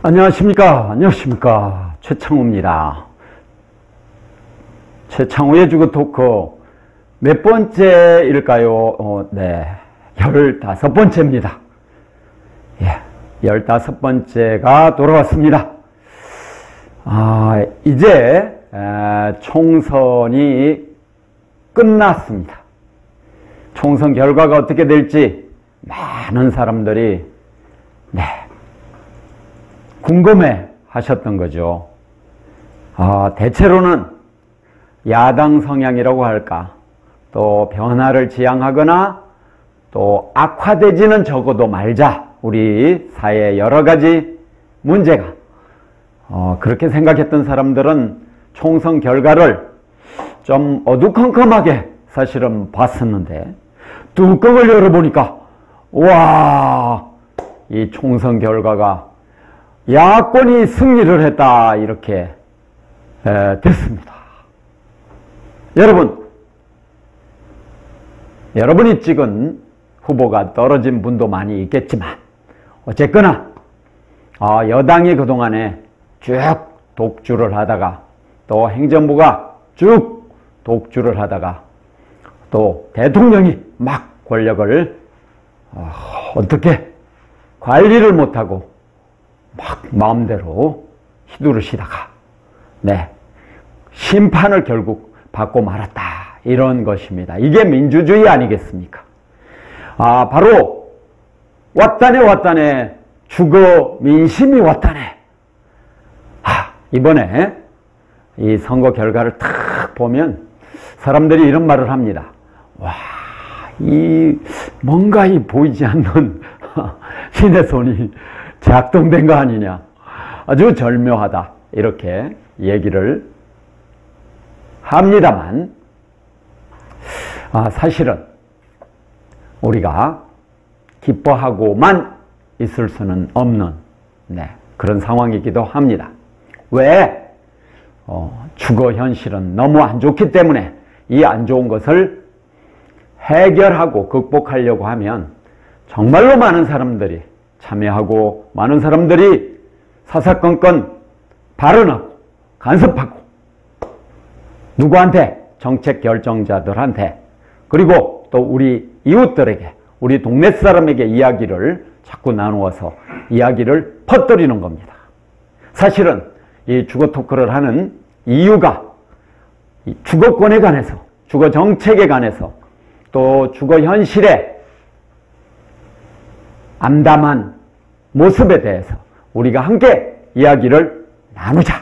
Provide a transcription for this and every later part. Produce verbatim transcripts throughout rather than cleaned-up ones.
안녕하십니까. 안녕하십니까. 최창호입니다. 최창호의 주거 토크 몇 번째일까요? 어, 네. 열다섯 번째입니다. 예. 열다섯 번째가 돌아왔습니다. 아, 이제 에, 총선이 끝났습니다. 총선 결과가 어떻게 될지 많은 사람들이 네. 궁금해 하셨던 거죠. 아, 대체로는 야당 성향이라고 할까, 또 변화를 지향하거나 또 악화되지는 적어도 말자, 우리 사회의 여러 가지 문제가 어, 그렇게 생각했던 사람들은 총선 결과를 좀 어두컴컴하게 사실은 봤었는데, 뚜껑을 열어보니까 와, 이 총선 결과가 야권이 승리를 했다, 이렇게 에, 됐습니다. 여러분, 여러분이 찍은 후보가 떨어진 분도 많이 있겠지만 어쨌거나 어, 여당이 그동안에 쭉 독주를 하다가, 또 행정부가 쭉 독주를 하다가, 또 대통령이 막 권력을 어, 어떻게 관리를 못하고 막 마음대로 휘두르시다가 네, 심판을 결국 받고 말았다, 이런 것입니다. 이게 민주주의 아니겠습니까? 아, 바로 왔다네 왔다네 주거 민심이 왔다네. 아, 이번에 이 선거 결과를 탁 보면 사람들이 이런 말을 합니다. 와, 이 뭔가 이 보이지 않는 신의 손이 작동된 거 아니냐, 아주 절묘하다, 이렇게 얘기를 합니다만, 아, 사실은 우리가 기뻐하고만 있을 수는 없는 네, 그런 상황이기도 합니다. 왜? 어, 주거 현실은 너무 안 좋기 때문에 이 안 좋은 것을 해결하고 극복하려고 하면 정말로 많은 사람들이 참여하고, 많은 사람들이 사사건건 발언하고 간섭하고, 누구한테? 정책 결정자들한테, 그리고 또 우리 이웃들에게, 우리 동네 사람에게 이야기를 자꾸 나누어서 이야기를 퍼뜨리는 겁니다. 사실은 이 주거 토크를 하는 이유가 이 주거권에 관해서, 주거 정책에 관해서, 또 주거 현실에 암담한 모습에 대해서 우리가 함께 이야기를 나누자,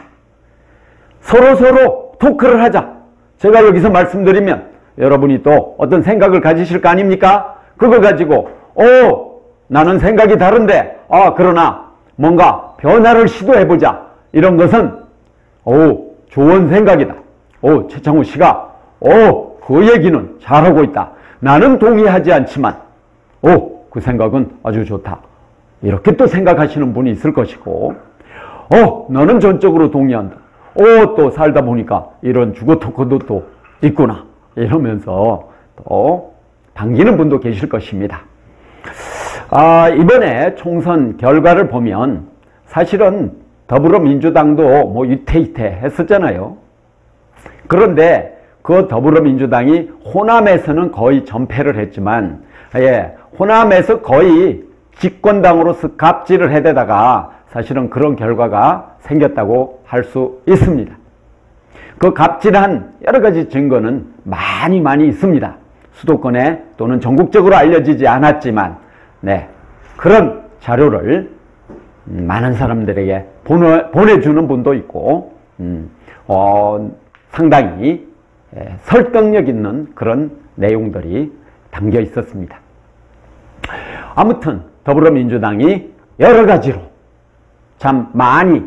서로서로 토크를 하자. 제가 여기서 말씀드리면 여러분이 또 어떤 생각을 가지실 거 아닙니까? 그거 가지고 오, 나는 생각이 다른데, 아, 그러나 뭔가 변화를 시도해보자, 이런 것은 오, 좋은 생각이다. 오, 최창호 씨가 오, 그 얘기는 잘하고 있다. 나는 동의하지 않지만 오, 그 생각은 아주 좋다, 이렇게 또 생각하시는 분이 있을 것이고, 어, 너는 전적으로 동의한다. 오, 또 살다 보니까 이런 주거 토크도 또 있구나, 이러면서 또 반기는 분도 계실 것입니다. 아, 이번에 총선 결과를 보면 사실은 더불어민주당도 뭐 유태이태 했었잖아요. 그런데 그 더불어민주당이 호남에서는 거의 전패를 했지만, 예, 호남에서 거의 집권당으로서 갑질을 해대다가 사실은 그런 결과가 생겼다고 할 수 있습니다. 그 갑질한 여러 가지 증거는 많이 많이 있습니다. 수도권에 또는 전국적으로 알려지지 않았지만, 네, 그런 자료를 많은 사람들에게 보내, 보내주는 분도 있고, 음, 어, 상당히 예, 설득력 있는 그런 내용들이 담겨 있었습니다. 아무튼 더불어민주당이 여러 가지로 참 많이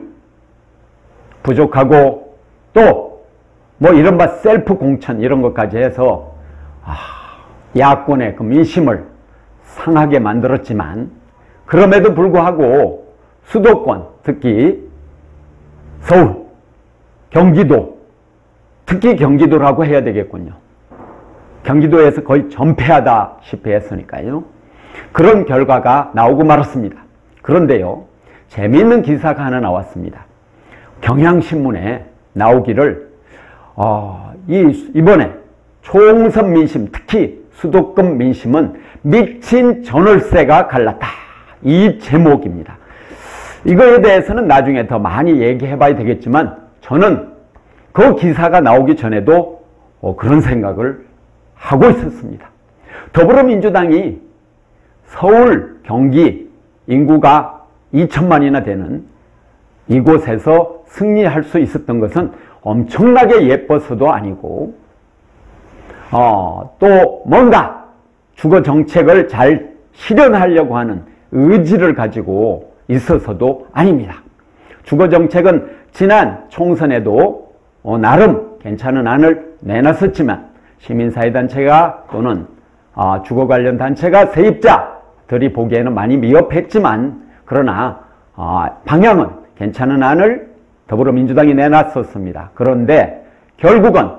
부족하고, 또 뭐 이른바 셀프 공천 이런 것까지 해서 아, 야권의 그 민심을 상하게 만들었지만, 그럼에도 불구하고 수도권, 특히 서울, 경기도, 특히 경기도라고 해야 되겠군요. 경기도에서 거의 전패하다시피 했으니까요. 그런 결과가 나오고 말았습니다. 그런데요, 재미있는 기사가 하나 나왔습니다. 경향신문에 나오기를 어, 이, 이번에 총선 민심, 특히 수도권 민심은 미친 전월세가 갈랐다. 이 제목입니다. 이거에 대해서는 나중에 더 많이 얘기해 봐야 되겠지만 저는 그 기사가 나오기 전에도 어, 그런 생각을 하고 있었습니다. 더불어민주당이 서울, 경기 인구가 이천만이나 되는 이곳에서 승리할 수 있었던 것은 엄청나게 예뻐서도 아니고 어, 또 뭔가 주거 정책을 잘 실현하려고 하는 의지를 가지고 있어서도 아닙니다. 주거 정책은 지난 총선에도 어, 나름 괜찮은 안을 내놨었지만 시민사회단체가 또는 어, 주거 관련 단체가 세입자들이 보기에는 많이 미흡했지만 그러나 어, 방향은 괜찮은 안을 더불어민주당이 내놨었습니다. 그런데 결국은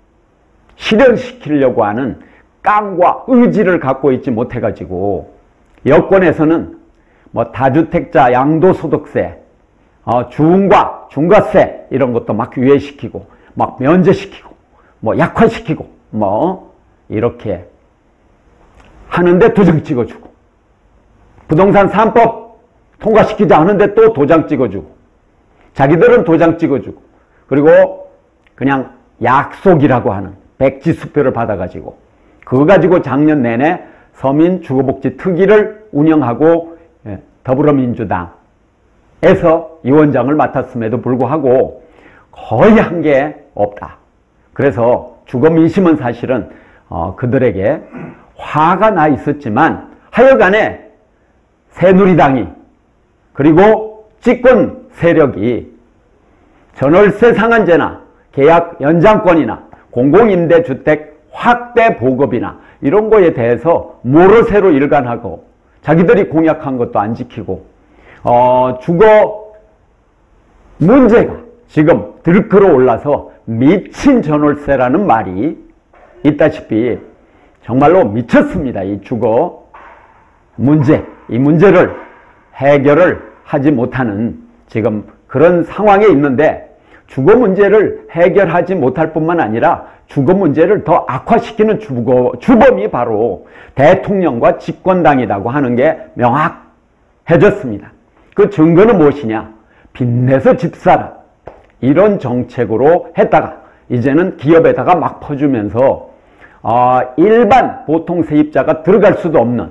실현시키려고 하는 깡과 의지를 갖고 있지 못해가지고 여권에서는 뭐 다주택자 양도소득세, 어, 중과 중과세 이런 것도 막 유예시키고 막 면제시키고 뭐 약화시키고 뭐 이렇게 하는데 도장 찍어주고 부동산 삼 법 통과시키지 않은데 또 도장 찍어주고 자기들은 도장 찍어주고 그리고 그냥 약속이라고 하는 백지수표를 받아가지고 그거 가지고 작년 내내 서민 주거복지 특위를 운영하고 더불어민주당에서 위원장을 맡았음에도 불구하고 거의 한 게 없다. 그래서 주거민심은 사실은 어, 그들에게 화가 나 있었지만 하여간에 새누리당이 그리고 집권 세력이 전월세 상한제나 계약 연장권이나 공공임대주택 확대 보급이나 이런 거에 대해서 모르쇠로 일관하고 자기들이 공약한 것도 안 지키고 어, 주거 문제가 지금 들끓어 올라서 미친 전월세라는 말이 있다시피 정말로 미쳤습니다. 이 주거 문제, 이 문제를 해결을 하지 못하는 지금 그런 상황에 있는데 주거 문제를 해결하지 못할 뿐만 아니라 주거 문제를 더 악화시키는 주거, 주범이 바로 대통령과 집권당이라고 하는 게 명확해졌습니다. 그 증거는 무엇이냐? 빚내서 집 사라. 이런 정책으로 했다가 이제는 기업에다가 막 퍼주면서 어, 일반 보통 세입자가 들어갈 수도 없는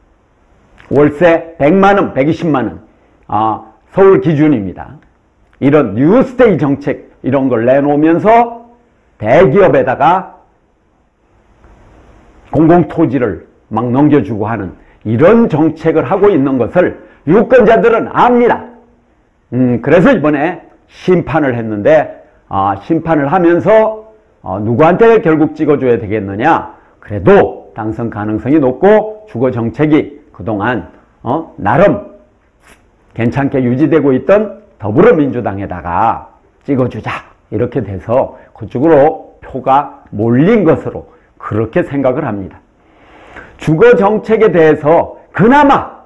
월세 백만 원, 백이십만 원 어, 서울 기준입니다. 이런 뉴스테이 정책 이런 걸 내놓으면서 대기업에다가 공공토지를 막 넘겨주고 하는 이런 정책을 하고 있는 것을 유권자들은 압니다. 음, 그래서 이번에 심판을 했는데 어, 심판을 하면서 어, 누구한테 결국 찍어줘야 되겠느냐? 그래도 당선 가능성이 높고 주거 정책이 그동안 어, 나름 괜찮게 유지되고 있던 더불어민주당에다가 찍어주자 이렇게 돼서 그쪽으로 표가 몰린 것으로 그렇게 생각을 합니다. 주거 정책에 대해서 그나마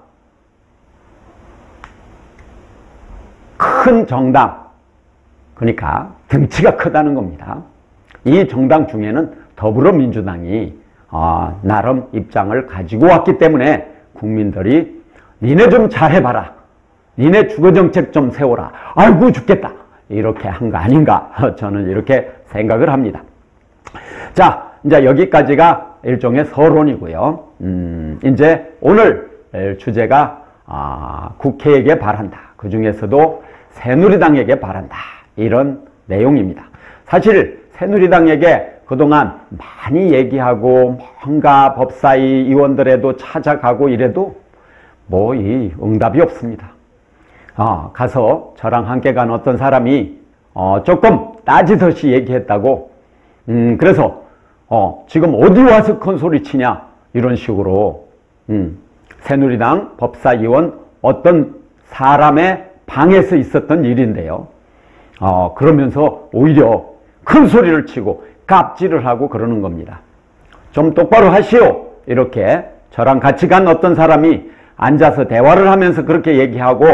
큰 정당, 그러니까 등치가 크다는 겁니다. 이 정당 중에는 더불어민주당이 어, 나름 입장을 가지고 왔기 때문에 국민들이 니네 좀 잘해봐라. 니네 주거정책 좀 세워라. 아이고 죽겠다. 이렇게 한 거 아닌가 저는 이렇게 생각을 합니다. 자, 이제 여기까지가 일종의 서론이고요. 음, 이제 오늘 주제가 아, 국회에게 바란다. 그 중에서도 새누리당에게 바란다. 이런 내용입니다. 사실 새누리당에게 그동안 많이 얘기하고 뭔가 법사위 의원들에도 찾아가고 이래도 뭐 이 응답이 없습니다. 어, 가서 저랑 함께 간 어떤 사람이 어, 조금 따지듯이 얘기했다고 음, 그래서 어, 지금 어디 와서 큰 소리 치냐 이런 식으로 음, 새누리당 법사위원 어떤 사람의 방에서 있었던 일인데요. 어, 그러면서 오히려 큰 소리를 치고 갑질을 하고 그러는 겁니다. 좀 똑바로 하시오. 이렇게 저랑 같이 간 어떤 사람이 앉아서 대화를 하면서 그렇게 얘기하고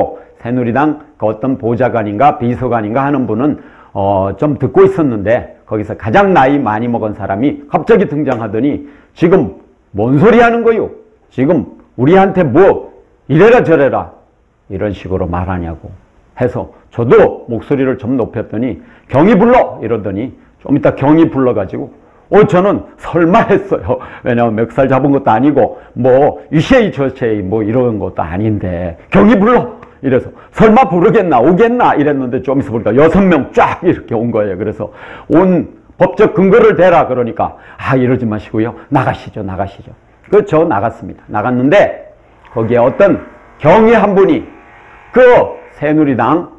새누리당 그 어떤 보좌관인가 비서관인가 하는 분은 어, 좀 듣고 있었는데 거기서 가장 나이 많이 먹은 사람이 갑자기 등장하더니 지금 뭔 소리 하는 거요? 지금 우리한테 뭐 이래라 저래라 이런 식으로 말하냐고 해서 저도 목소리를 좀 높였더니 경위 불러 이러더니 좀 이따 경위 불러가지고 어 저는 설마 했어요. 왜냐하면 멱살 잡은 것도 아니고 뭐 유시에이 저시에이 뭐 이런 것도 아닌데 경위 불러 이래서 설마 부르겠나 오겠나 이랬는데 좀 있어 보니까 여섯 명 쫙 이렇게 온 거예요. 그래서 온 법적 근거를 대라 그러니까 아 이러지 마시고요 나가시죠 나가시죠. 그 저 나갔습니다. 나갔는데 거기에 어떤 경위 한 분이 그 새누리당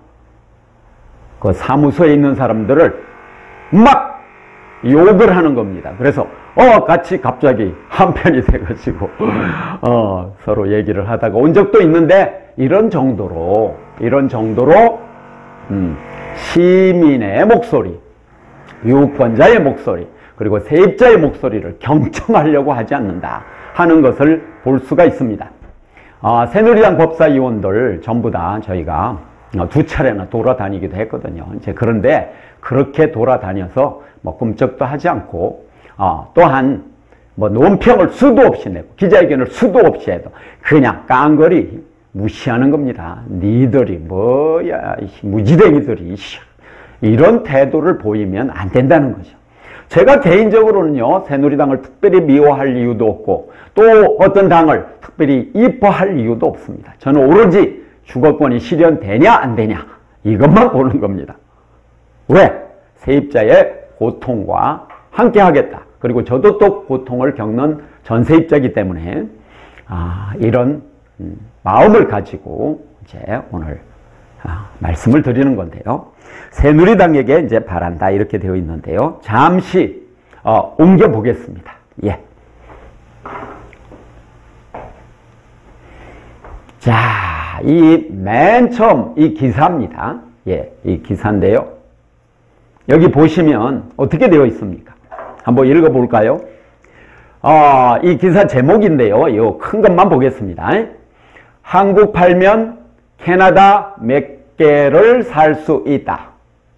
그 사무소에 있는 사람들을 막 욕을 하는 겁니다. 그래서 어 같이 갑자기 한편이 돼가지고 어 서로 얘기를 하다가 온 적도 있는데 이런 정도로 이런 정도로 음, 시민의 목소리, 유권자의 목소리, 그리고 세입자의 목소리를 경청하려고 하지 않는다 하는 것을 볼 수가 있습니다. 어, 새누리당 법사위원들 전부 다 저희가 두 차례나 돌아다니기도 했거든요. 이제 그런데 그렇게 돌아다녀서 뭐 꿈쩍도 하지 않고 어, 또한 뭐 논평을 수도 없이 내고 기자회견을 수도 없이 해도 그냥 깡거리 무시하는 겁니다. 니들이 뭐야 무지랭이들이 이런 태도를 보이면 안 된다는 거죠. 제가 개인적으로는요 새누리당을 특별히 미워할 이유도 없고 또 어떤 당을 특별히 이뻐할 이유도 없습니다. 저는 오로지 주거권이 실현되냐 안 되냐 이것만 보는 겁니다. 왜? 세입자의 고통과 함께 하겠다. 그리고 저도 또 고통을 겪는 전세입자이기 때문에 아, 이런 음, 마음을 가지고 이제 오늘 아, 말씀을 드리는 건데요. 새누리당에게 이제 바란다 이렇게 되어 있는데요. 잠시 어, 옮겨 보겠습니다. 예. 자, 이 맨 처음 이 기사입니다. 예, 이 기사인데요. 여기 보시면 어떻게 되어 있습니까? 한번 읽어볼까요? 어, 이 기사 제목인데요. 이 큰 것만 보겠습니다. 한국 팔면 캐나다 몇 개를 살 수 있다.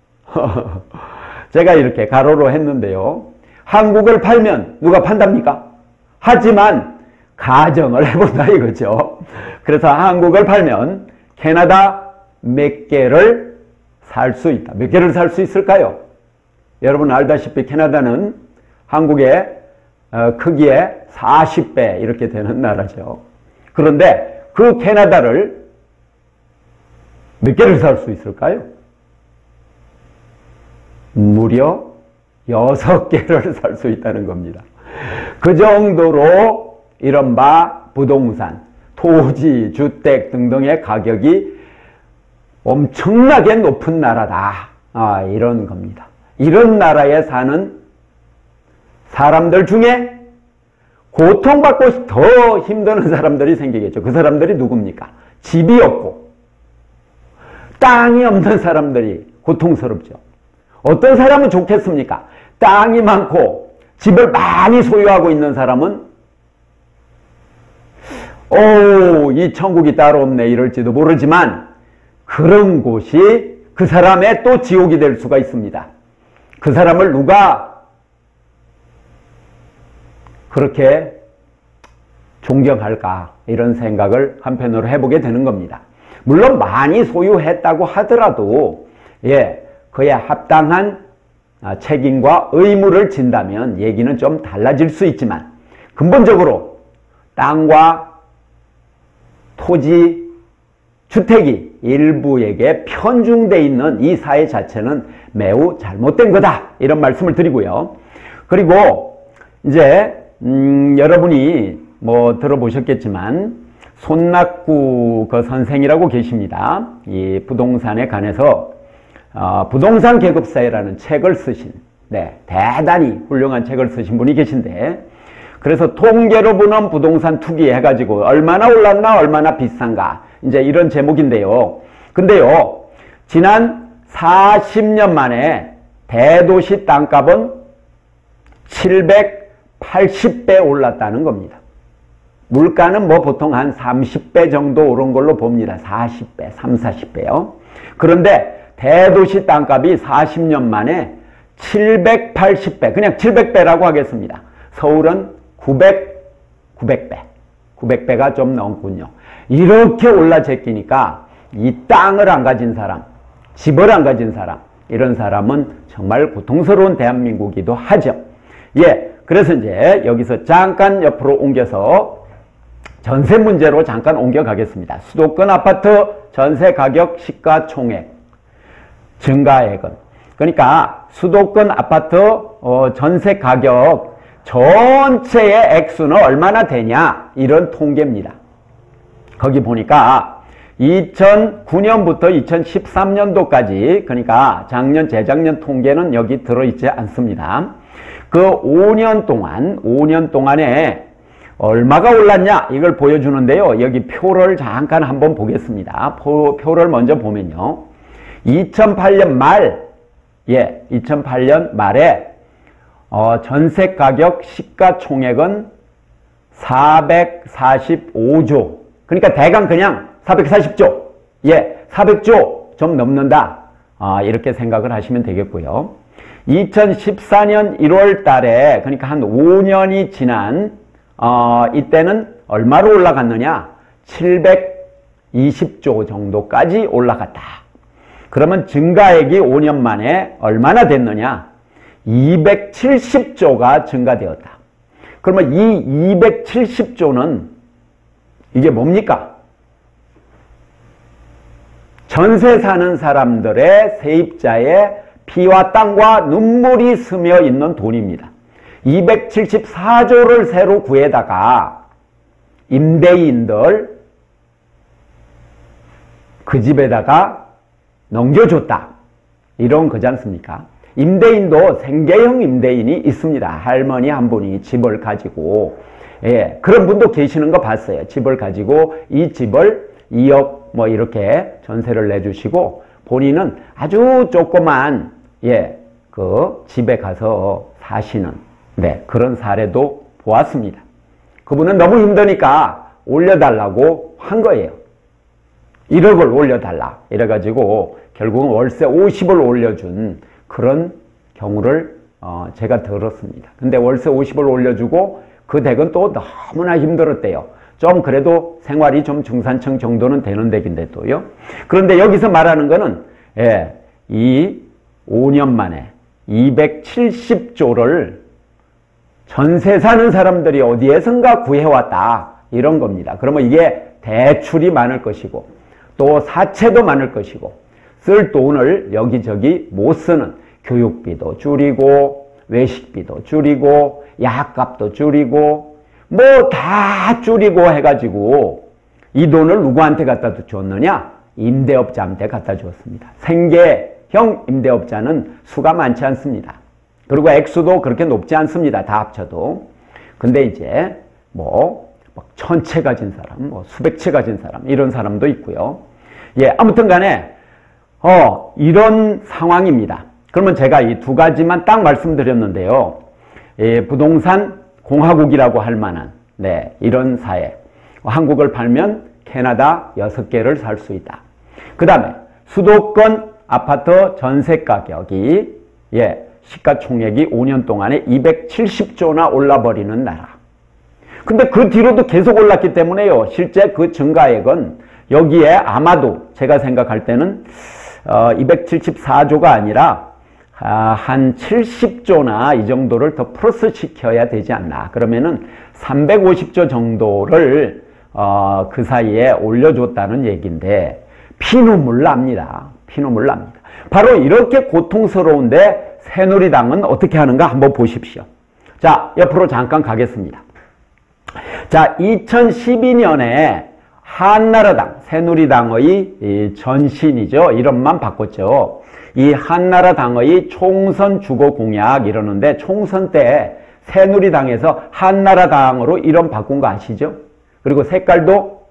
제가 이렇게 가로로 했는데요. 한국을 팔면 누가 판답니까? 하지만 가정을 해본다 이거죠. 그래서 한국을 팔면 캐나다 몇 개를 살 수 있다. 몇 개를 살 수 있을까요? 여러분 알다시피 캐나다는 한국의 어, 크기의 사십 배 이렇게 되는 나라죠. 그런데 그 캐나다를 몇 개를 살 수 있을까요? 무려 여섯 개를 살 수 있다는 겁니다. 그 정도로 이른바 부동산, 토지, 주택 등등의 가격이 엄청나게 높은 나라다. 아, 이런 겁니다. 이런 나라에 사는 사람들 중에 고통받고 더 힘드는 사람들이 생기겠죠. 그 사람들이 누굽니까? 집이 없고 땅이 없는 사람들이 고통스럽죠. 어떤 사람은 좋겠습니까? 땅이 많고 집을 많이 소유하고 있는 사람은 오, 이 천국이 따로 없네 이럴지도 모르지만 그런 곳이 그 사람의 또 지옥이 될 수가 있습니다. 그 사람을 누가 그렇게 존경할까 이런 생각을 한편으로 해보게 되는 겁니다. 물론 많이 소유했다고 하더라도 예, 그에 합당한 책임과 의무를 진다면 얘기는 좀 달라질 수 있지만 근본적으로 땅과 토지, 주택이 일부에게 편중되어 있는 이 사회 자체는 매우 잘못된 거다 이런 말씀을 드리고요. 그리고 이제 음, 여러분이 뭐 들어보셨겠지만 손낙구 그 선생이라고 계십니다. 이 부동산에 관해서 어, 부동산 계급사회라는 책을 쓰신 네, 대단히 훌륭한 책을 쓰신 분이 계신데 그래서 통계로 보는 부동산 투기 해가지고 얼마나 올랐나 얼마나 비싼가 이제 이런 제목인데요. 근데요 지난 사십 년 만에 대도시 땅값은 칠백팔십 배 올랐다는 겁니다. 물가는 뭐 보통 한 삼십 배 정도 오른 걸로 봅니다. 사십 배, 삼십, 사십 배요. 그런데 대도시 땅값이 사십 년 만에 칠백팔십 배, 그냥 칠백 배라고 하겠습니다. 서울은 구백, 구백 배, 구백 배가 좀 넘군요. 이렇게 올라 제끼니까 이 땅을 안 가진 사람, 집을 안 가진 사람, 이런 사람은 정말 고통스러운 대한민국이기도 하죠. 예, 그래서 이제 여기서 잠깐 옆으로 옮겨서 전세 문제로 잠깐 옮겨가겠습니다. 수도권 아파트 전세 가격 시가총액 증가액은, 그러니까 수도권 아파트 어, 전세 가격 전체의 액수는 얼마나 되냐, 이런 통계입니다. 거기 보니까 이천구 년부터 이천십삼 년도까지, 그러니까 작년 재작년 통계는 여기 들어있지 않습니다. 그 오 년 동안 오 년 동안에 얼마가 올랐냐, 이걸 보여주는데요. 여기 표를 잠깐 한번 보겠습니다. 표, 표를 먼저 보면요, 이천팔 년 말, 예, 이천팔 년 말에 어, 전세 가격 시가총액은 사백사십오 조. 그러니까 대강 그냥 사백사십 조. 예, 사백 조 좀 넘는다. 아, 이렇게 생각을 하시면 되겠고요. 이천십사 년 일월 달에, 그러니까 한 오 년이 지난 어, 이때는 얼마로 올라갔느냐? 칠백이십 조 정도까지 올라갔다. 그러면 증가액이 오 년 만에 얼마나 됐느냐? 이백칠십 조가 증가되었다. 그러면 이 이백칠십 조는 이게 뭡니까? 전세 사는 사람들의 세입자의 피와 땀과 눈물이 스며 있는 돈입니다. 이백칠십사 조를 새로 구해다가 임대인들 그 집에다가 넘겨줬다. 이런 거지 않습니까? 임대인도 생계형 임대인이 있습니다. 할머니 한 분이 집을 가지고, 예, 그런 분도 계시는 거 봤어요. 집을 가지고 이 집을 이억 뭐 이렇게 전세를 내주시고 본인은 아주 조그만, 예, 그 집에 가서 사시는, 네, 그런 사례도 보았습니다. 그분은 너무 힘드니까 올려달라고 한 거예요. 일억을 올려달라. 이래가지고 결국은 월세 오십을 올려준 그런 경우를 어, 제가 들었습니다. 근데 월세 오십을 올려주고 그 댁은 또 너무나 힘들었대요. 좀 그래도 생활이 좀 중산층 정도는 되는 댁인데 또요. 그런데 여기서 말하는 거는, 예, 이 오 년 만에 이백칠십 조를 전세 사는 사람들이 어디에선가 구해왔다, 이런 겁니다. 그러면 이게 대출이 많을 것이고 또 사채도 많을 것이고 쓸 돈을 여기저기 못 쓰는, 교육비도 줄이고 외식비도 줄이고 약값도 줄이고 뭐 다 줄이고 해가지고 이 돈을 누구한테 갖다 줬느냐? 임대업자한테 갖다 주었습니다. 생계형 임대업자는 수가 많지 않습니다. 그리고 액수도 그렇게 높지 않습니다. 다 합쳐도. 근데 이제 뭐 천 채 가진 사람, 뭐 수백 채 가진 사람, 이런 사람도 있고요. 예, 아무튼 간에 어, 이런 상황입니다. 그러면 제가 이 두 가지만 딱 말씀드렸는데요. 예, 부동산 공화국이라고 할 만한, 네, 이런 사회. 한국을 팔면 캐나다 여섯 개를 살 수 있다. 그 다음에 수도권 아파트 전세 가격이, 예, 시가총액이 오 년 동안에 이백칠십 조나 올라버리는 나라. 근데 그 뒤로도 계속 올랐기 때문에요. 실제 그 증가액은 여기에 아마도 제가 생각할 때는 어, 이백칠십사 조가 아니라 아, 한 칠십 조나 이 정도를 더 플러스 시켜야 되지 않나. 그러면은 삼백오십 조 정도를 어, 그 사이에 올려줬다는 얘기인데 피눈물 납니다. 피눈물 납니다. 바로 이렇게 고통스러운데 새누리당은 어떻게 하는가 한번 보십시오. 자, 옆으로 잠깐 가겠습니다. 자, 이천십이 년에 한나라당, 새누리당의 전신이죠. 이름만 바꿨죠. 이 한나라당의 총선 주거 공약 이러는데 총선 때 새누리당에서 한나라당으로 이름 바꾼 거 아시죠? 그리고 색깔도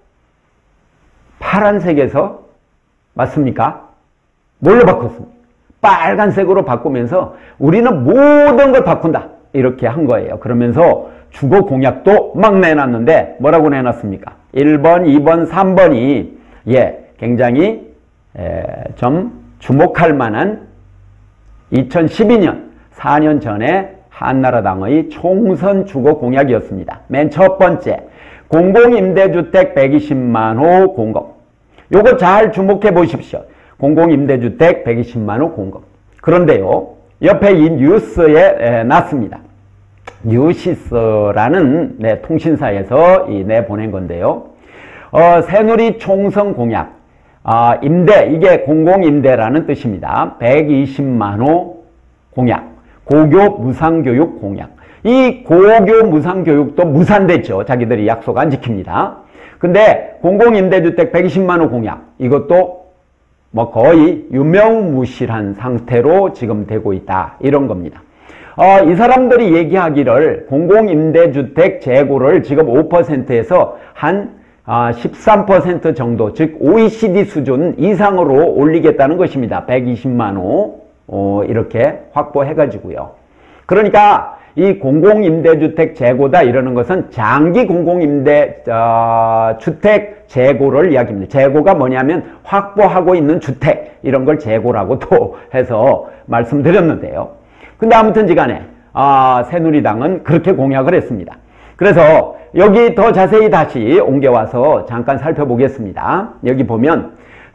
파란색에서, 맞습니까? 뭘로 바꿨습니까? 빨간색으로 바꾸면서 우리는 모든 걸 바꾼다, 이렇게 한 거예요. 그러면서 주거 공약도 막 내놨는데 뭐라고 내놨습니까? 일 번, 이 번, 삼 번이 예, 굉장히 에, 좀 주목할 만한 이천십이 년, 사 년 전에 한나라당의 총선 주거 공약이었습니다. 맨 첫 번째, 공공임대주택 백이십만 호 공급. 요거 잘 주목해 보십시오. 공공임대주택 백이십만 호 공급. 그런데요, 옆에 이 뉴스에 에, 났습니다. 뉴시스라는 네, 통신사에서 이 내보낸 건데요. 어, 새누리 총선 공약, 아, 임대, 이게 공공임대라는 뜻입니다. 백이십만 호 공약, 고교 무상교육 공약. 이 고교 무상교육도 무산됐죠. 자기들이 약속 안 지킵니다. 근데 공공임대주택 백이십만 호 공약, 이것도 뭐 거의 유명무실한 상태로 지금 되고 있다. 이런 겁니다. 어, 이 사람들이 얘기하기를 공공임대주택 재고를 지금 오 퍼센트에서 한 아, 십삼 퍼센트 정도, 즉 오이시디 수준 이상으로 올리겠다는 것입니다. 백이십만 호 어, 이렇게 확보해가지고요. 그러니까 이 공공임대주택 재고다 이러는 것은 장기 공공임대 어, 주택 재고를 이야기합니다. 재고가 뭐냐면 확보하고 있는 주택, 이런 걸 재고라고 또 해서 말씀드렸는데요. 근데 아무튼지간에 아, 새누리당은 그렇게 공약을 했습니다. 그래서 여기 더 자세히 다시 옮겨와서 잠깐 살펴보겠습니다. 여기 보면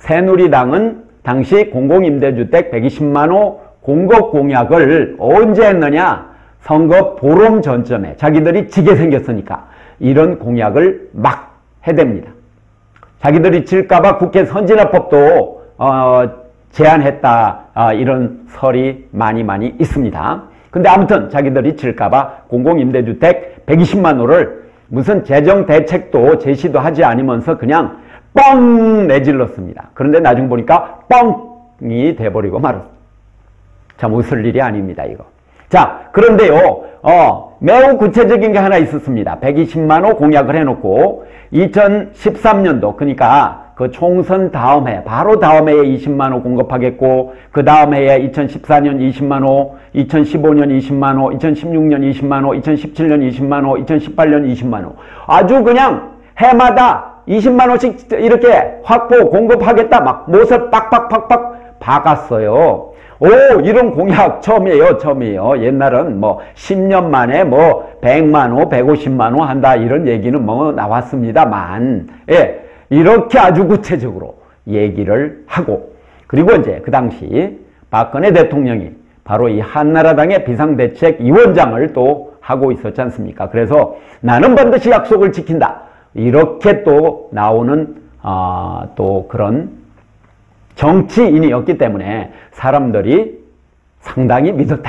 새누리당은 당시 공공임대주택 백이십만 호 공급 공약을 언제 했느냐? 선거 보름 전쯤에 자기들이 지게 생겼으니까 이런 공약을 막 해댑니다. 자기들이 질까봐 국회 선진화법도 어, 제안했다, 어, 이런 설이 많이 많이 있습니다. 근데 아무튼 자기들이 질까봐 공공임대주택 백이십만 호를 무슨 재정 대책도 제시도 하지 않으면서 그냥 뻥 내질렀습니다. 그런데 나중 보니까 뻥이 돼버리고 말았습니다. 참 웃을 일이 아닙니다, 이거. 자, 그런데요, 어, 매우 구체적인 게 하나 있었습니다. 백이십만 호 공약을 해놓고 이천십삼 년도, 그러니까 그 총선 다음 해, 바로 다음 해에 이십만 호 공급하겠고, 그 다음 해에 이천십사 년 이십만 호, 이천십오 년 이십만 호, 이천십육 년 이십만 호, 이천십칠 년 이십만 호, 이천십팔 년 이십만 호. 아주 그냥 해마다 이십만 호씩 이렇게 확보, 공급하겠다, 막 못을 빡빡빡빡 박았어요. 오, 이런 공약 처음이에요, 처음이에요. 옛날은 뭐 십 년 만에 뭐 백만 호, 백오십만 호 한다, 이런 얘기는 뭐 나왔습니다만, 예. 이렇게 아주 구체적으로 얘기를 하고, 그리고 이제 그 당시 박근혜 대통령이 바로 이 한나라당의 비상대책위원장을 또 하고 있었지 않습니까? 그래서 나는 반드시 약속을 지킨다, 이렇게 또 나오는 아, 또 그런 정치인이었기 때문에 사람들이 상당히 믿었다.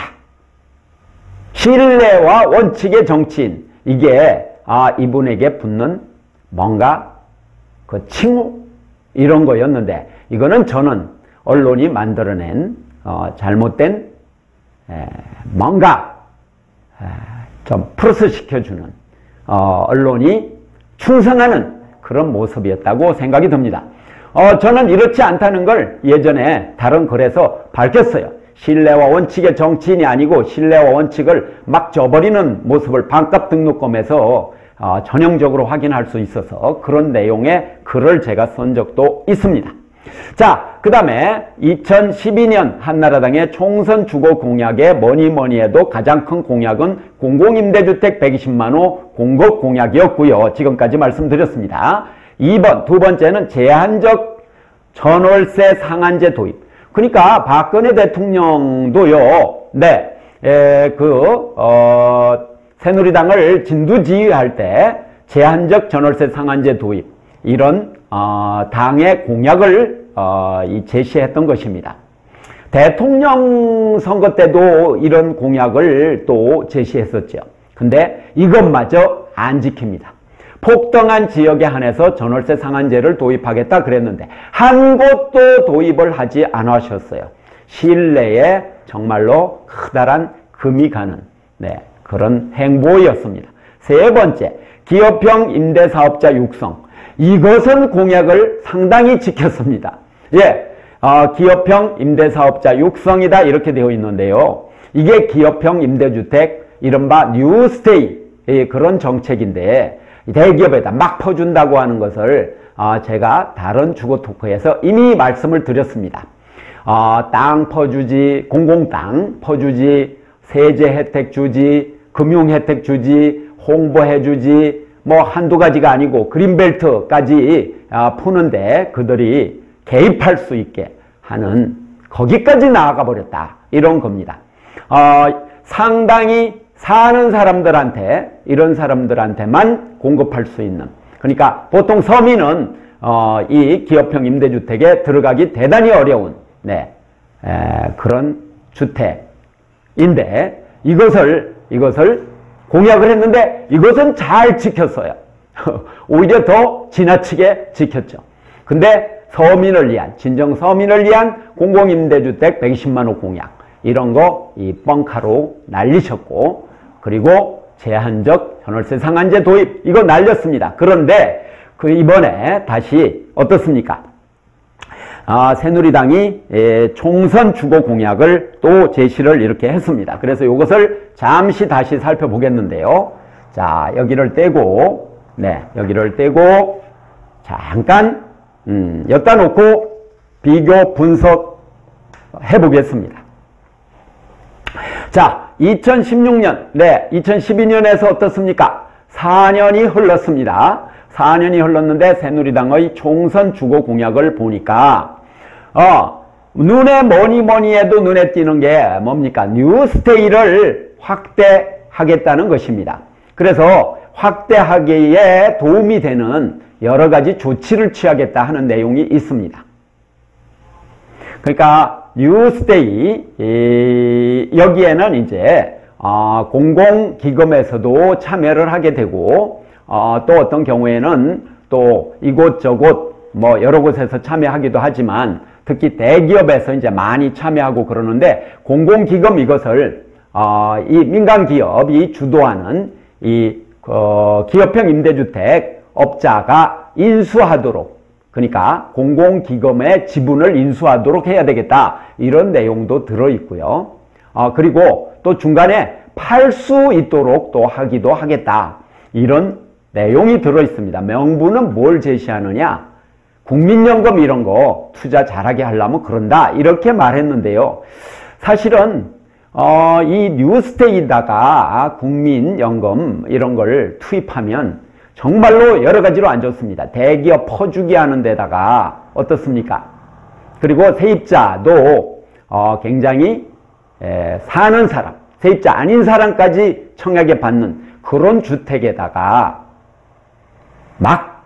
신뢰와 원칙의 정치인, 이게 아, 이분에게 붙는 뭔가 그 칭호, 이런 거였는데, 이거는 저는 언론이 만들어낸 어, 잘못된 에, 뭔가 에, 좀 플러스 시켜주는 어, 언론이 충성하는 그런 모습이었다고 생각이 듭니다. 어, 저는 이렇지 않다는 걸 예전에 다른 글에서 밝혔어요. 신뢰와 원칙의 정치인이 아니고 신뢰와 원칙을 막 저버리는 모습을 반값 등록금에서 어, 전형적으로 확인할 수 있어서 그런 내용의 글을 제가 쓴 적도 있습니다. 자, 그 다음에 이천십이 년 한나라당의 총선 주거 공약에 뭐니 뭐니 해도 가장 큰 공약은 공공임대주택 백이십만 호 공급 공약이었고요. 지금까지 말씀드렸습니다. 이 번, 두 번째는 제한적 전월세 상한제 도입. 그러니까 박근혜 대통령도요, 네, 에, 그, 어, 새누리당을 진두지휘할 때 제한적 전월세 상한제 도입, 이런 어, 당의 공약을 어, 이 제시했던 것입니다. 대통령 선거 때도 이런 공약을 또 제시했었죠. 근데 이것마저 안 지킵니다. 폭등한 지역에 한해서 전월세 상한제를 도입하겠다 그랬는데 한 곳도 도입을 하지 않으셨어요. 신뢰에 정말로 커다란 금이 가는, 네, 그런 행보였습니다. 세 번째, 기업형 임대사업자 육성. 이것은 공약을 상당히 지켰습니다. 예, 어, 기업형 임대사업자 육성이다, 이렇게 되어 있는데요. 이게 기업형 임대주택, 이른바 뉴스테이, 그런 정책인데 대기업에다 막 퍼준다고 하는 것을 어, 제가 다른 주거 토크에서 이미 말씀을 드렸습니다. 어, 땅 퍼주지, 공공땅 퍼주지, 세제 혜택 주지, 금융 혜택 주지, 홍보해 주지, 뭐 한두 가지가 아니고 그린벨트까지 어, 푸는데 그들이 개입할 수 있게 하는 거기까지 나아가 버렸다. 이런 겁니다. 어, 상당히 사는 사람들한테, 이런 사람들한테만 공급할 수 있는, 그러니까 보통 서민은 어, 이 기업형 임대주택에 들어가기 대단히 어려운 네, 에, 그런 주택인데 이것을 이것을 공약을 했는데 이것은 잘 지켰어요. 오히려 더 지나치게 지켰죠. 근데 서민을 위한, 진정 서민을 위한 공공임대주택 백이십만 호 공약 이런 거 이 뻥카로 날리셨고, 그리고 제한적 전월세 상한제 도입 이거 날렸습니다. 그런데 그 이번에 다시 어떻습니까? 아, 새누리당이 예, 총선 주거 공약을 또 제시를 이렇게 했습니다. 그래서 이것을 잠시 다시 살펴보겠는데요. 자, 여기를 떼고, 네, 여기를 떼고 잠깐 음, 엿다 놓고 비교 분석 해보겠습니다. 자, 이천십육 년, 네, 이천십이 년에서 어떻습니까? 사 년이 흘렀습니다. 사 년이 흘렀는데 새누리당의 총선 주거 공약을 보니까 어, 눈에 뭐니 뭐니 해도 눈에 띄는 게 뭡니까? 뉴스테이를 확대하겠다는 것입니다. 그래서 확대하기에 도움이 되는 여러 가지 조치를 취하겠다 하는 내용이 있습니다. 그러니까 뉴스테이, 이, 여기에는 이제 어, 공공기금에서도 참여를 하게 되고 어, 또 어떤 경우에는 또 이곳저곳 뭐 여러 곳에서 참여하기도 하지만 특히 대기업에서 이제 많이 참여하고 그러는데 공공기금 이것을 어, 이 민간기업이 주도하는 이 어, 기업형 임대주택 업자가 인수하도록, 그러니까 공공기금의 지분을 인수하도록 해야 되겠다 이런 내용도 들어있고요. 어, 그리고 또 중간에 팔 수 있도록 또 하기도 하겠다 이런 내용이 들어있습니다. 명분은 뭘 제시하느냐? 국민연금 이런 거 투자 잘하게 하려면 그런다 이렇게 말했는데요. 사실은 어, 이 뉴스테이에다가 국민연금 이런 걸 투입하면 정말로 여러 가지로 안 좋습니다. 대기업 퍼주기 하는 데다가 어떻습니까? 그리고 세입자도 어, 굉장히 에, 사는 사람, 세입자 아닌 사람까지 청약에 받는 그런 주택에다가 막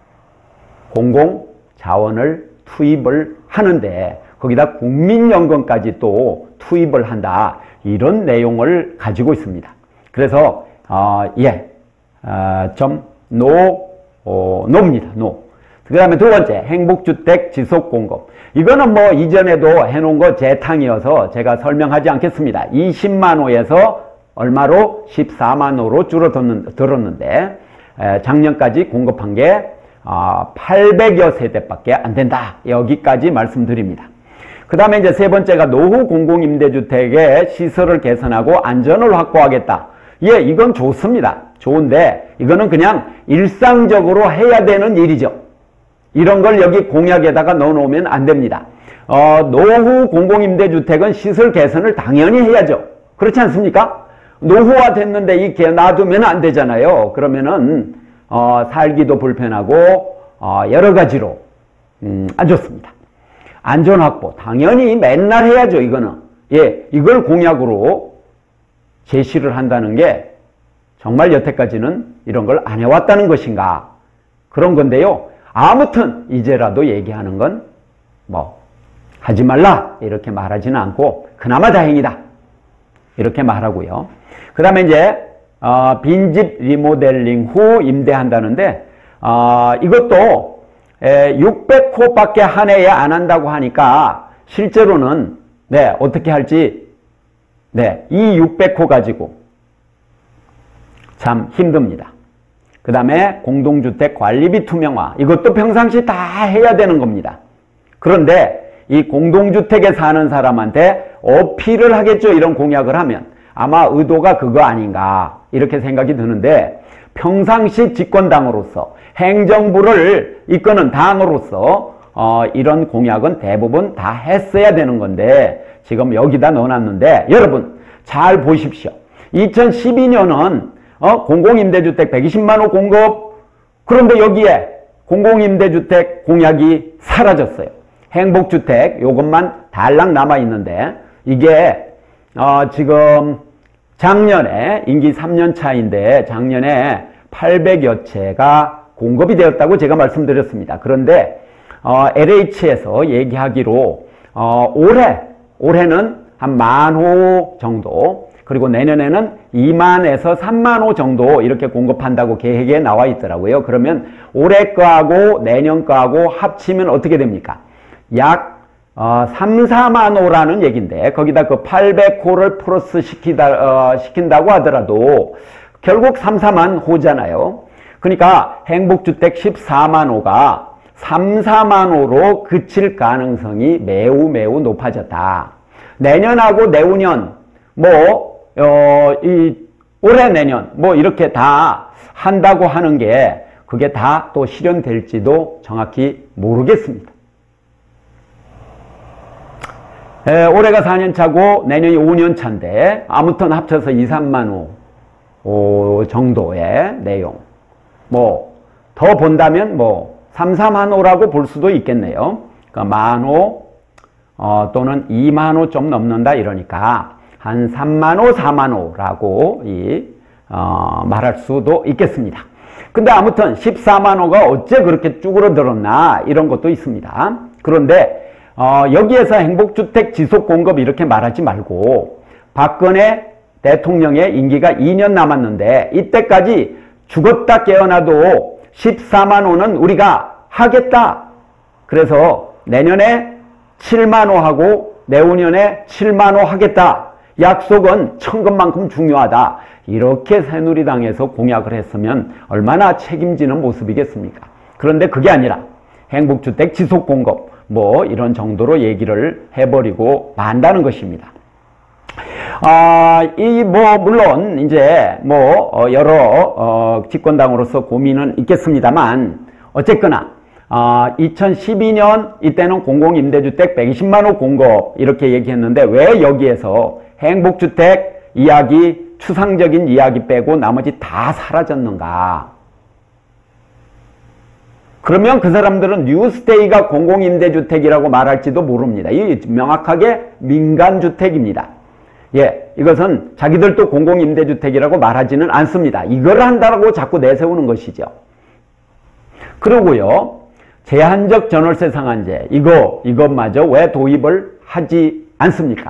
공공 자원을 투입을 하는데 거기다 국민연금까지 또 투입을 한다 이런 내용을 가지고 있습니다. 그래서 어, 예, 어, 좀 노, 어, 노입니다. 노. 그 다음에 두 번째 행복주택 지속공급. 이거는 뭐 이전에도 해놓은 거 재탕이어서 제가 설명하지 않겠습니다. 이십만 호에서 얼마로? 십사만 호로 줄어들었는데 에, 작년까지 공급한 게 어, 팔백여 세대밖에 안 된다. 여기까지 말씀드립니다. 그 다음에 이제 세 번째가 노후 공공임대주택의 시설을 개선하고 안전을 확보하겠다. 예, 이건 좋습니다. 좋은데 이거는 그냥 일상적으로 해야 되는 일이죠. 이런 걸 여기 공약에다가 넣어놓으면 안 됩니다. 어, 노후 공공임대주택은 시설 개선을 당연히 해야죠. 그렇지 않습니까? 노후화 됐는데 이게 놔두면 안 되잖아요. 그러면은 어, 살기도 불편하고 어, 여러 가지로 음, 안 좋습니다. 안전 확보 당연히 맨날 해야죠. 이거는 예, 이걸 공약으로 제시를 한다는 게 정말 여태까지는 이런 걸 안 해왔다는 것인가 그런 건데요. 아무튼 이제라도 얘기하는 건 뭐 하지 말라 이렇게 말하지는 않고 그나마 다행이다 이렇게 말하고요. 그 다음에 이제 어, 빈집 리모델링 후 임대한다는데 어, 이것도 에, 육백 호밖에 한 해에 안 한다고 하니까 실제로는 네, 어떻게 할지 네, 이 육백 호 가지고 참 힘듭니다. 그 다음에 공동주택 관리비 투명화 이것도 평상시 다 해야 되는 겁니다. 그런데 이 공동주택에 사는 사람한테 어필을 하겠죠. 이런 공약을 하면 아마 의도가 그거 아닌가 이렇게 생각이 드는데, 평상시 집권당으로서 행정부를 이끄는 당으로서 어, 이런 공약은 대부분 다 했어야 되는 건데 지금 여기다 넣어놨는데, 여러분 잘 보십시오. 이천십이 년은 어, 공공임대주택 백이십만 호 공급, 그런데 여기에 공공임대주택 공약이 사라졌어요. 행복주택 요것만 달랑 남아있는데, 이게 어, 지금 작년에 임기 삼 년 차인데 작년에 팔백여 채가 공급이 되었다고 제가 말씀드렸습니다. 그런데 어, 엘에이치에서 얘기하기로 어, 올해 올해는 한 만 호 정도, 그리고 내년에는 이만에서 삼만 호 정도 이렇게 공급한다고 계획에 나와 있더라고요. 그러면 올해 거하고 내년 거하고 합치면 어떻게 됩니까? 약 어, 삼, 사만 호라는 얘기인데, 거기다 그 팔백 호를 플러스 시키다, 어, 시킨다고 하더라도 결국 삼, 사만 호잖아요. 그러니까 행복주택 십사만 호가 삼, 사만 호로 그칠 가능성이 매우 매우 높아졌다. 내년하고 내후년, 뭐, 어, 이, 올해 내년, 뭐 이렇게 다 한다고 하는 게 그게 다 또 실현될지도 정확히 모르겠습니다. 에, 올해가 사 년 차고 내년이 오 년 차인데 아무튼 합쳐서 이, 삼만 호 오, 정도의 내용. 뭐 더 본다면 뭐 삼, 사만 호라고 볼 수도 있겠네요. 그러니까 만 호 어, 또는 이만 호 좀 넘는다 이러니까 한 삼만 호, 사만 호라고 이, 어, 말할 수도 있겠습니다. 근데 아무튼 십사만 호가 어째 그렇게 쭈그러들었나 이런 것도 있습니다. 그런데 어, 여기에서 행복주택 지속공급 이렇게 말하지 말고, 박근혜 대통령의 임기가 이 년 남았는데 이때까지 죽었다 깨어나도 십사만 호는 우리가 하겠다. 그래서 내년에 칠만 호 하고 내후년에 칠만 호 하겠다. 약속은 천금만큼 중요하다. 이렇게 새누리당에서 공약을 했으면 얼마나 책임지는 모습이겠습니까? 그런데 그게 아니라 행복주택 지속공급 뭐 이런 정도로 얘기를 해버리고 만다는 것입니다. 아, 이 뭐 물론 이제 뭐 여러 어, 집권당으로서 고민은 있겠습니다만, 어쨌거나 어, 이천십이 년 이때는 공공임대주택 백이십만 호 공급 이렇게 얘기했는데 왜 여기에서 행복주택 이야기, 추상적인 이야기 빼고 나머지 다 사라졌는가? 그러면 그 사람들은 뉴스테이가 공공임대주택이라고 말할지도 모릅니다. 이 명확하게 민간주택입니다. 예, 이것은 자기들도 공공임대주택이라고 말하지는 않습니다. 이걸 한다고 자꾸 내세우는 것이죠. 그러고요, 제한적 전월세 상한제, 이거, 이것마저 왜 도입을 하지 않습니까?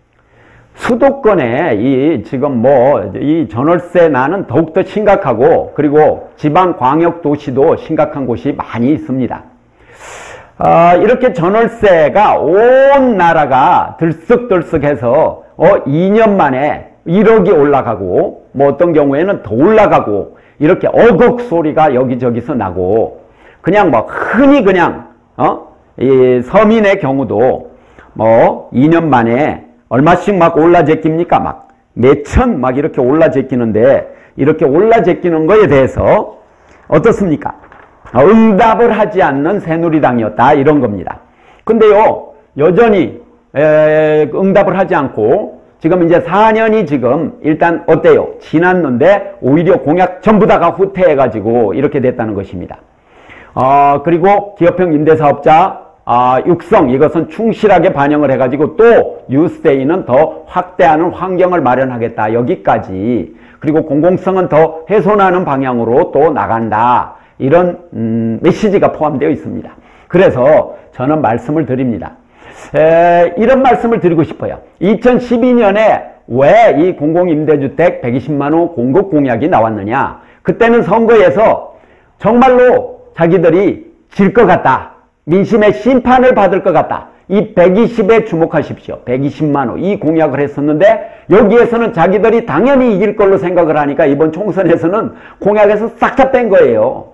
수도권에 이 지금 뭐 이 전월세 난은 더욱더 심각하고, 그리고 지방 광역 도시도 심각한 곳이 많이 있습니다. 어, 이렇게 전월세가 온 나라가 들썩들썩해서 어, 이 년 만에 일억이 올라가고, 뭐 어떤 경우에는 더 올라가고, 이렇게 어걱 소리가 여기저기서 나고, 그냥 뭐 흔히 그냥 어? 이 서민의 경우도 뭐 이 년 만에 얼마씩 막 올라제낍니까? 막 몇천 막 이렇게 올라제끼는데, 이렇게 올라제끼는 거에 대해서 어떻습니까? 응답을 하지 않는 새누리당이었다 이런 겁니다. 근데요, 여전히 에, 응답을 하지 않고 지금 이제 사 년이 지금 일단 어때요? 지났는데 오히려 공약 전부 다가 후퇴해가지고 이렇게 됐다는 것입니다. 어, 그리고 기업형 임대사업자 아, 육성, 이것은 충실하게 반영을 해가지고 또 뉴스데이는 더 확대하는 환경을 마련하겠다. 여기까지. 그리고 공공성은 더 훼손하는 방향으로 또 나간다. 이런 음, 메시지가 포함되어 있습니다. 그래서 저는 말씀을 드립니다. 에, 이런 말씀을 드리고 싶어요. 이천십이 년에 왜 이 공공임대주택 백이십만 호 공급 공약이 나왔느냐. 그때는 선거에서 정말로 자기들이 질 것 같다. 민심의 심판을 받을 것 같다. 이 백이십에 주목하십시오. 백이십만 호 이 공약을 했었는데 여기에서는 자기들이 당연히 이길 걸로 생각을 하니까 이번 총선에서는 공약에서 싹 다 뺀 거예요.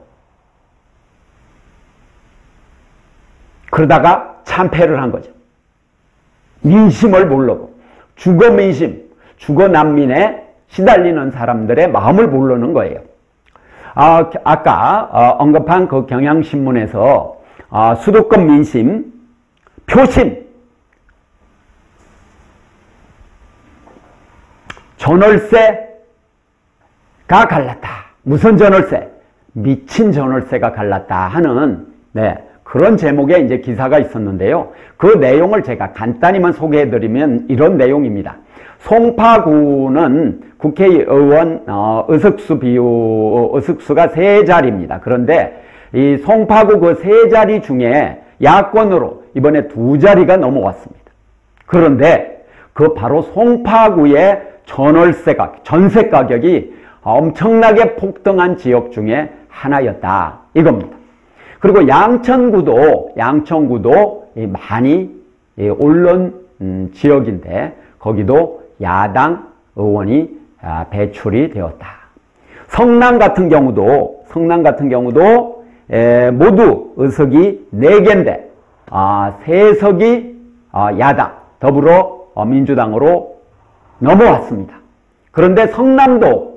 그러다가 참패를 한 거죠. 민심을 모르고 주거 민심, 주거 난민에 시달리는 사람들의 마음을 모르는 거예요. 아, 아까 어, 언급한 그 경향신문에서 어, 수도권 민심, 표심, 전월세가 갈랐다. 무슨 전월세? 미친 전월세가 갈랐다 하는 네, 그런 제목의 이제 기사가 있었는데요. 그 내용을 제가 간단히만 소개해드리면 이런 내용입니다. 송파구는 국회의원 어, 의석수 비율, 의석수가 세 자리입니다. 그런데 이 송파구 그 세 자리 중에 야권으로 이번에 두 자리가 넘어왔습니다. 그런데 그 바로 송파구의 전월세가, 전세 가격이 엄청나게 폭등한 지역 중에 하나였다. 이겁니다. 그리고 양천구도, 양천구도 많이 오른 지역인데 거기도 야당 의원이 배출이 되었다. 성남 같은 경우도, 성남 같은 경우도 모두 의석이 네 개인데 세 석이 야당, 더불어 민주당으로 넘어왔습니다. 그런데 성남도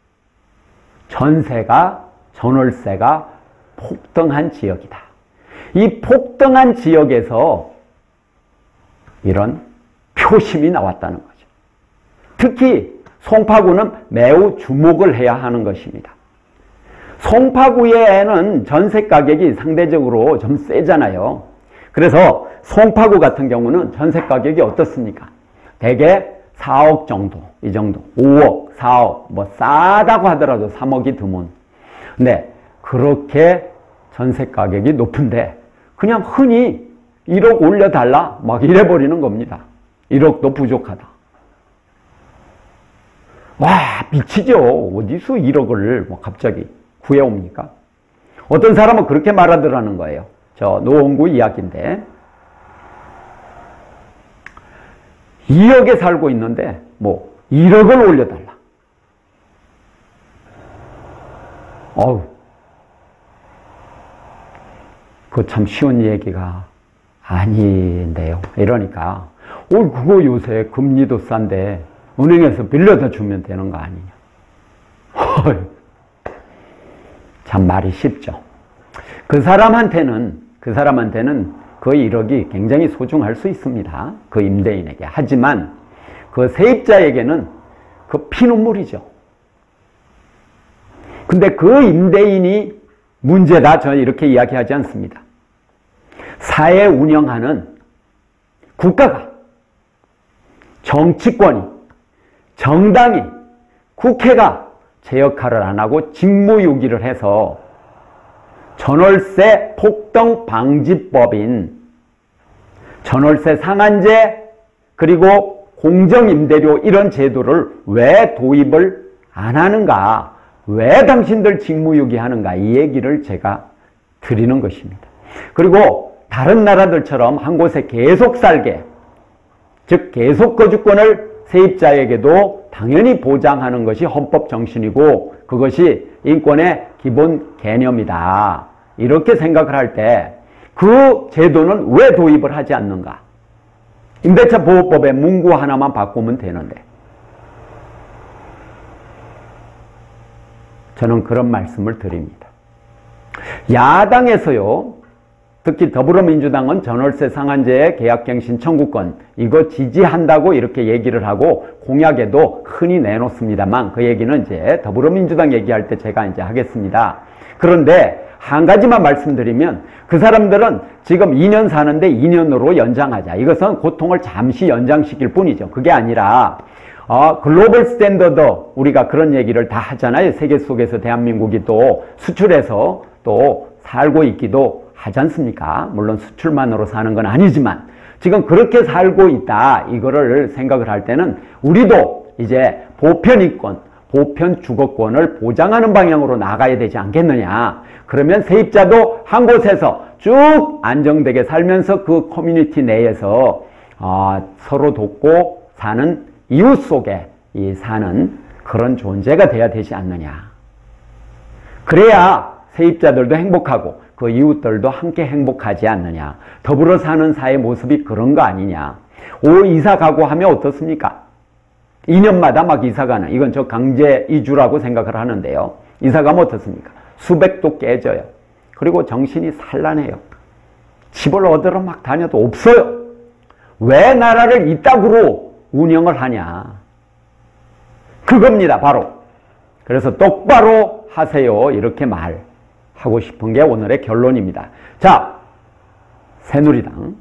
전세가, 전월세가 폭등한 지역이다. 이 폭등한 지역에서 이런 표심이 나왔다는 거죠. 특히 송파구는 매우 주목을 해야 하는 것입니다. 송파구에는 전세 가격이 상대적으로 좀 세잖아요. 그래서 송파구 같은 경우는 전세 가격이 어떻습니까? 대개 사억 정도, 이 정도, 오억, 사억, 뭐 싸다고 하더라도 삼억이 드문. 근데 그렇게 전세 가격이 높은데 그냥 흔히 일억 올려달라 막 이래버리는 겁니다. 일억도 부족하다. 와, 미치죠. 어디서 일억을 뭐 갑자기 구해옵니까? 어떤 사람은 그렇게 말하더라는 거예요. 저 노원구 이야기인데 이억에 살고 있는데 뭐 일억을 올려달라. 어우, 그거 참 쉬운 얘기가 아닌데요. 이러니까 어, 그거 요새 금리도 싼데 은행에서 빌려다 주면 되는 거 아니냐. 참 말이 쉽죠. 그 사람한테는 그 사람한테는 그 일억이 굉장히 소중할 수 있습니다. 그 임대인에게. 하지만 그 세입자에게는 그 피눈물이죠. 근데 그 임대인이 문제다, 저는 이렇게 이야기하지 않습니다. 사회 운영하는 국가가, 정치권이, 정당이, 국회가 제 역할을 안 하고 직무유기를 해서 전월세 폭등 방지법인 전월세 상한제 그리고 공정임대료 이런 제도를 왜 도입을 안 하는가, 왜 당신들 직무유기 하는가, 이 얘기를 제가 드리는 것입니다. 그리고 다른 나라들처럼 한 곳에 계속 살게, 즉 계속 거주권을 세입자에게도 당연히 보장하는 것이 헌법 정신이고 그것이 인권의 기본 개념이다. 이렇게 생각을 할 때 그 제도는 왜 도입을 하지 않는가? 임대차 보호법의 문구 하나만 바꾸면 되는데 저는 그런 말씀을 드립니다. 야당에서요, 특히 더불어민주당은 전월세 상한제의 계약갱신 청구권 이거 지지한다고 이렇게 얘기를 하고 공약에도 흔히 내놓습니다만 그 얘기는 이제 더불어민주당 얘기할 때 제가 이제 하겠습니다. 그런데 한 가지만 말씀드리면 그 사람들은 지금 이 년 사는데 이 년으로 연장하자. 이것은 고통을 잠시 연장시킬 뿐이죠. 그게 아니라 어, 글로벌 스탠더드 우리가 그런 얘기를 다 하잖아요. 세계 속에서 대한민국이 또 수출해서 또 살고 있기도 하지 않습니까? 물론 수출만으로 사는 건 아니지만 지금 그렇게 살고 있다. 이거를 생각을 할 때는 우리도 이제 보편이권, 보편 주거권을 보장하는 방향으로 나가야 되지 않겠느냐. 그러면 세입자도 한 곳에서 쭉 안정되게 살면서 그 커뮤니티 내에서 어, 서로 돕고 사는 이웃 속에 이 사는 그런 존재가 돼야 되지 않느냐. 그래야 세입자들도 행복하고 그 이웃들도 함께 행복하지 않느냐. 더불어 사는 사회 모습이 그런 거 아니냐. 오, 이사 가고 하면 어떻습니까? 이 년마다 막 이사가는, 이건 저 강제 이주라고 생각을 하는데요. 이사가면 어떻습니까? 수백도 깨져요. 그리고 정신이 산란해요. 집을 얻으러 막 다녀도 없어요. 왜 나라를 이따구로 운영을 하냐. 그겁니다, 바로. 그래서 똑바로 하세요. 이렇게 말하고 싶은 게 오늘의 결론입니다. 자, 새누리당.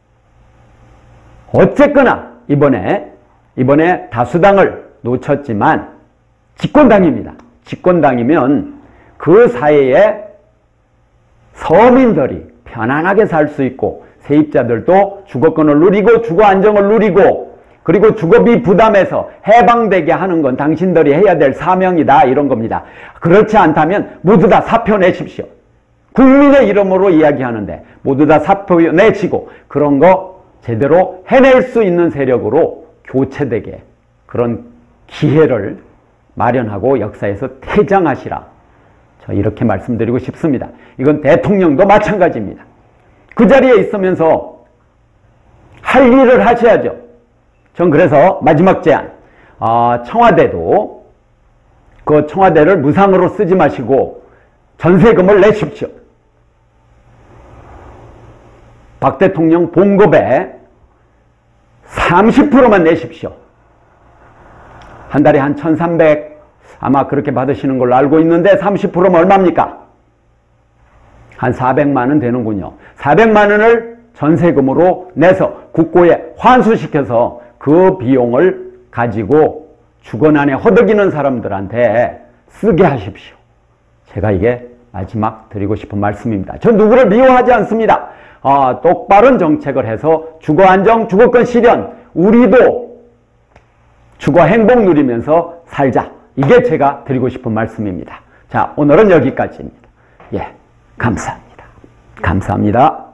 어쨌거나 이번에 이번에 다수당을 놓쳤지만 집권당입니다. 집권당이면 그 사이에 서민들이 편안하게 살 수 있고 세입자들도 주거권을 누리고 주거 안정을 누리고 그리고 주거비 부담에서 해방되게 하는 건 당신들이 해야 될 사명이다 이런 겁니다. 그렇지 않다면 모두 다 사표 내십시오. 국민의 이름으로 이야기하는데 모두 다 사표 내시고 그런 거 제대로 해낼 수 있는 세력으로 교체되게 그런 기회를 마련하고 역사에서 퇴장하시라. 저 이렇게 말씀드리고 싶습니다. 이건 대통령도 마찬가지입니다. 그 자리에 있으면서 할 일을 하셔야죠. 전 그래서 마지막 제안, 어, 청와대도 그 청와대를 무상으로 쓰지 마시고 전세금을 내십시오. 박 대통령 봉급에 삼십 퍼센트만 내십시오. 한 달에 한 천삼백 아마 그렇게 받으시는 걸로 알고 있는데 삼십 퍼센트면 얼마입니까? 한 사백만 원 되는군요. 사백만 원을 전세금으로 내서 국고에 환수시켜서 그 비용을 가지고 주거난에 허덕이는 사람들한테 쓰게 하십시오. 제가 이게 마지막 드리고 싶은 말씀입니다. 전 누구를 미워하지 않습니다. 어, 똑바른 정책을 해서 주거안정, 주거권 실현, 우리도 주거 행복 누리면서 살자. 이게 제가 드리고 싶은 말씀입니다. 자, 오늘은 여기까지입니다. 예, 감사합니다. 감사합니다.